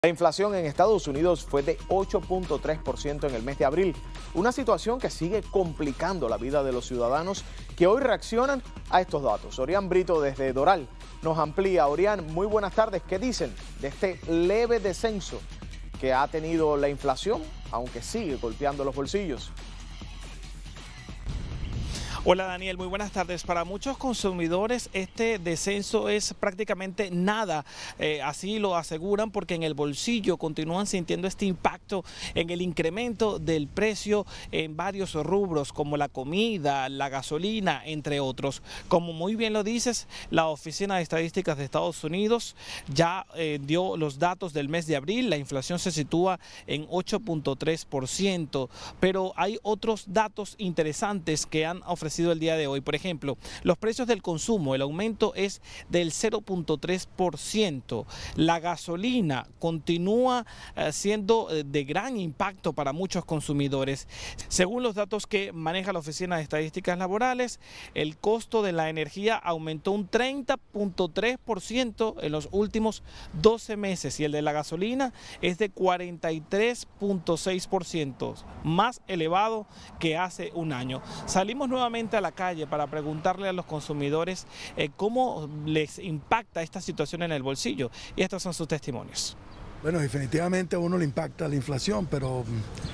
La inflación en Estados Unidos fue de 8.3% en el mes de abril, una situación que sigue complicando la vida de los ciudadanos que hoy reaccionan a estos datos. Orián Brito desde Doral nos amplía. Orián, muy buenas tardes. ¿Qué dicen de este leve descenso que ha tenido la inflación, aunque sigue golpeando los bolsillos? Hola Daniel, muy buenas tardes. Para muchos consumidores este descenso es prácticamente nada, así lo aseguran, porque en el bolsillo continúan sintiendo este impacto en el incremento del precio en varios rubros como la comida, la gasolina, entre otros. Como muy bien lo dices, la Oficina de Estadísticas de Estados Unidos ya dio los datos del mes de abril. La inflación se sitúa en 8.3%, pero hay otros datos interesantes que han ofrecido el día de hoy. Por ejemplo, los precios del consumo, el aumento es del 0.3%. La gasolina continúa siendo de gran impacto para muchos consumidores. Según los datos que maneja la Oficina de Estadísticas Laborales, el costo de la energía aumentó un 30.3% en los últimos 12 meses y el de la gasolina es de 43.6%, más elevado que hace un año. Salimos nuevamente a la calle para preguntarle a los consumidores cómo les impacta esta situación en el bolsillo, y estos son sus testimonios. Bueno, definitivamente a uno le impacta la inflación, pero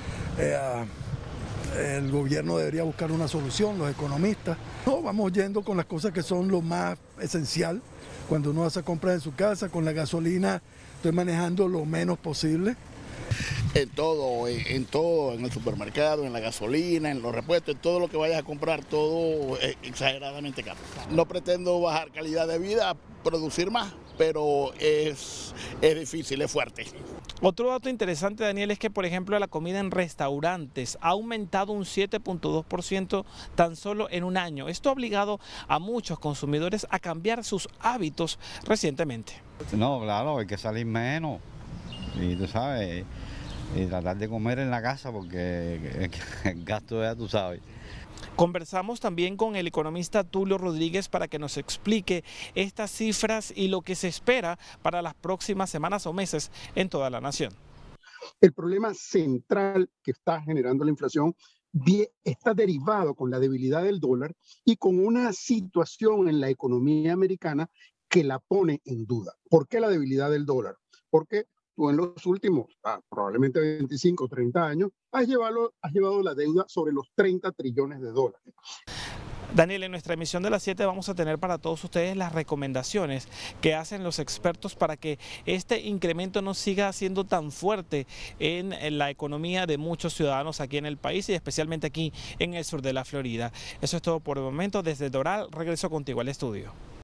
el gobierno debería buscar una solución, los economistas. No, vamos yendo con las cosas que son lo más esencial. Cuando uno hace compras en su casa, con la gasolina estoy manejando lo menos posible. En todo, en el supermercado, en la gasolina, en los repuestos, en todo lo que vayas a comprar, todo es exageradamente caro. No pretendo bajar calidad de vida, producir más, pero es difícil, es fuerte. Otro dato interesante, Daniel, es que, por ejemplo, la comida en restaurantes ha aumentado un 7.2% tan solo en un año. Esto ha obligado a muchos consumidores a cambiar sus hábitos recientemente. No, claro, hay que salir menos. Y tú sabes, y tratar de comer en la casa porque el gasto ya tú sabes. Conversamos también con el economista Tulio Rodríguez para que nos explique estas cifras y lo que se espera para las próximas semanas o meses en toda la nación. El problema central que está generando la inflación está derivado con la debilidad del dólar y con una situación en la economía americana que la pone en duda. ¿Por qué la debilidad del dólar? Porque tú en los últimos, probablemente 25 o 30 años, has llevado la deuda sobre los 30 trillones de dólares. Daniel, en nuestra emisión de las 7 vamos a tener para todos ustedes las recomendaciones que hacen los expertos para que este incremento no siga siendo tan fuerte en la economía de muchos ciudadanos aquí en el país y especialmente aquí en el sur de la Florida. Eso es todo por el momento. Desde Doral, regreso contigo al estudio.